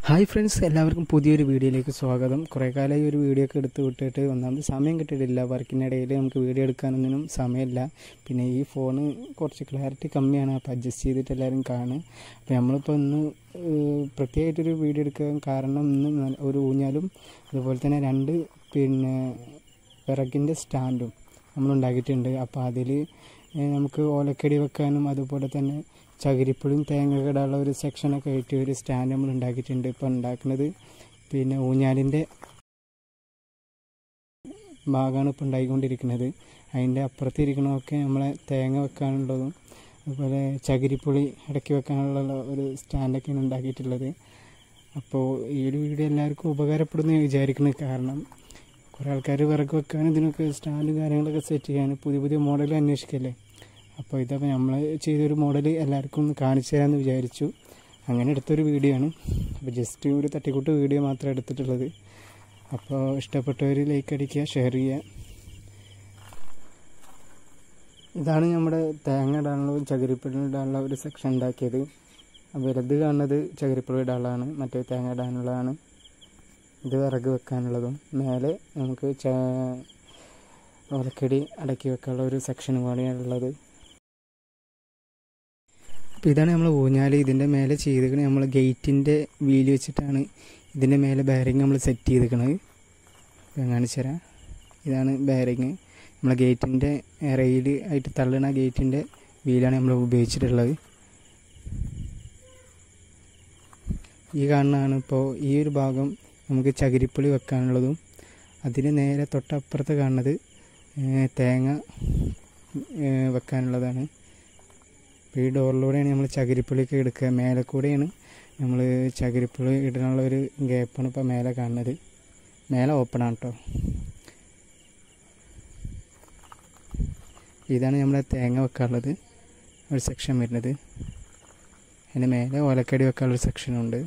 Hi friends, എല്ലാവർക്കും പുതിയൊരു വീഡിയോയിലേക്ക് സ്വാഗതം. കുറേ കാലമായി ഒരു വീഡിയോ ഒക്കെ എടുത്ത് വിട്ടിട്ട് ഒന്നാമത് സമയം കിട്ടിയിട്ടില്ല. വർക്കിനിടയിൽ നമുക്ക് വീഡിയോ എടുക്കാനൊന്നും സമയമില്ല. പിന്നെ ഈ ഫോണ് കുറച്ച് ക്ലാരിറ്റി കമ്മിയാണ്, അപ്പോൾ അഡ്ജസ്റ്റ് ചെയ്തിട്ട് എല്ലാവരും കാണും. അപ്പോൾ നമ്മളിപ്പോൾ ഇന്ന് പ്രത്യേകമായിട്ടൊരു വീഡിയോ എടുക്കാൻ കാരണം ഇന്ന് ഒരു ഊഞ്ഞാലും അതുപോലെ തന്നെ രണ്ട് വിറകിൻ്റെ സ്റ്റാൻഡും നമ്മളുണ്ടാക്കിയിട്ടുണ്ട്. അപ്പോൾ അതിൽ നമുക്ക് ഓലക്കടി വെക്കാനും അതുപോലെ തന്നെ ചകിരിപ്പുളിയും തേങ്ങ ഇടാനുള്ള ഒരു സെക്ഷനൊക്കെ ആയിട്ട് ഒരു സ്റ്റാൻഡ് നമ്മൾ ഉണ്ടാക്കിയിട്ടുണ്ട്. ഇപ്പോൾ ഉണ്ടാക്കുന്നത് ഊഞ്ഞാലിൻ്റെ ഭാഗമാണ് ഇപ്പോൾ ഉണ്ടാക്കിക്കൊണ്ടിരിക്കുന്നത്. അതിൻ്റെ അപ്പുറത്ത് ഇരിക്കണമൊക്കെ നമ്മളെ തേങ്ങ വെക്കാനുള്ളതും അതുപോലെ ചകിരിപ്പുളി ഇടയ്ക്ക് വെക്കാനുള്ള ഒരു സ്റ്റാൻഡൊക്കെയാണ് ഉണ്ടാക്കിയിട്ടുള്ളത്. അപ്പോൾ ഈ ഒരു വീഡിയോ എല്ലാവർക്കും ഉപകാരപ്പെടുന്നു വിചാരിക്കുന്നത്. കാരണം കുറേ ആൾക്കാർ വിറക് വെക്കാനും ഇതിനൊക്കെ സ്റ്റാൻഡ് കാര്യങ്ങളൊക്കെ സെറ്റ് ചെയ്യാൻ പുതിയ പുതിയ മോഡൽ അന്വേഷിക്കല്ലേ. അപ്പോൾ ഇതപ്പോൾ നമ്മൾ ചെയ്തൊരു മോഡൽ എല്ലാവർക്കും ഒന്ന് കാണിച്ചു തരാമെന്ന് വിചാരിച്ചു. അങ്ങനെ എടുത്തൊരു വീഡിയോ ആണ്. അപ്പോൾ ജസ്റ്റ് ഒരു തട്ടിക്കൂട്ട് വീഡിയോ മാത്രമേ എടുത്തിട്ടുള്ളത്. അപ്പോൾ ഇഷ്ടപ്പെട്ടവർ ലൈക്ക് അടിക്കുക, ഷെയർ ചെയ്യുക. ഇതാണ് നമ്മുടെ തേങ്ങ ഇടാനുള്ള ചകിരിപ്പുളി ഇടാനുള്ള ഒരു സെക്ഷൻ ഉണ്ടാക്കിയത്. വലുത് കാണുന്നത് ചകിരിപ്പുളി ഇടാനുള്ളതാണ്, മറ്റേ തേങ്ങ ഇടാനുള്ളതാണ്. ഇത് വിറക് വെക്കാനുള്ളതും മേലെ നമുക്ക് ഓലക്കടി അടക്കി വെക്കാനുള്ള ഒരു സെക്ഷനും കൂടിയാണുള്ളത്. അപ്പോൾ ഇതാണ് നമ്മൾ ഊഞ്ഞാൽ. ഇതിൻ്റെ മേലെ ചെയ്തിരിക്കുന്നത് നമ്മൾ ഗേറ്റിൻ്റെ വീല് വെച്ചിട്ടാണ് ഇതിൻ്റെ മേലെ ബെയറിങ് നമ്മൾ സെറ്റ് ചെയ്തിരിക്കുന്നത്. ഞാൻ കാണിച്ചു തരാം. ഇതാണ് ബെയറിങ്. നമ്മളെ ഗേറ്റിൻ്റെ റെയിൽ ആയിട്ട് തള്ളുന്ന ഗേറ്റിൻ്റെ വീലാണ് നമ്മൾ ഉപയോഗിച്ചിട്ടുള്ളത്. ഈ കാണുന്നതാണ് ഇപ്പോൾ ഈ ഒരു ഭാഗം നമുക്ക് ചകിരിപ്പുളി വെക്കാനുള്ളതും അതിന് നേരെ തൊട്ടപ്പുറത്ത് കാണുന്നത് തേങ്ങ വെക്കാനുള്ളതാണ്. ഈ ഡോറിലൂടെയാണ് നമ്മൾ ചകിരിപ്പുളിയൊക്കെ എടുക്കുക. മേലെ കൂടെയാണ് നമ്മൾ ചകിരിപ്പുളി ഇടാനുള്ള ഒരു ഗ്യാപ്പാണ് ഇപ്പോൾ മേലെ കാണുന്നത്. മേലെ ഓപ്പണാണ് കേട്ടോ. ഇതാണ് നമ്മളെ തേങ്ങ വെക്കാനുള്ളത് ഒരു സെക്ഷൻ വരുന്നത്. അതിന് മേലെ ഓലക്കടി വെക്കാനുള്ളൊരു സെക്ഷനുണ്ട്.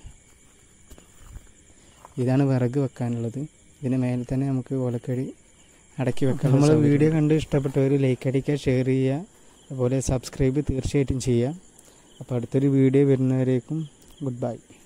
ഇതാണ് വിറക് വെക്കാനുള്ളത്. ഇതിന് മേലെ തന്നെ നമുക്ക് ഓലക്കടി അടക്കി വെക്കാം. നമ്മൾ വീഡിയോ കണ്ട് ഇഷ്ടപ്പെട്ടവർ ലൈക്ക് അടിക്കുക, ഷെയർ ചെയ്യുക, അതുപോലെ സബ്സ്ക്രൈബ് തീർച്ചയായിട്ടും ചെയ്യുക. അപ്പോൾ അടുത്തൊരു വീഡിയോ വരുന്നവരേക്കും ഗുഡ് ബൈ.